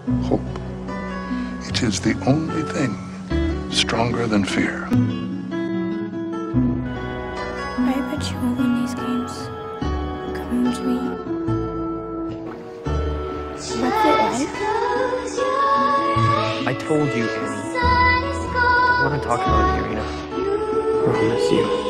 hope. It is the only thing stronger than fear. I bet you will win these games. Come home to me. What's it like? I told you, Annie. I don't want to talk about it here, you know. Promise you.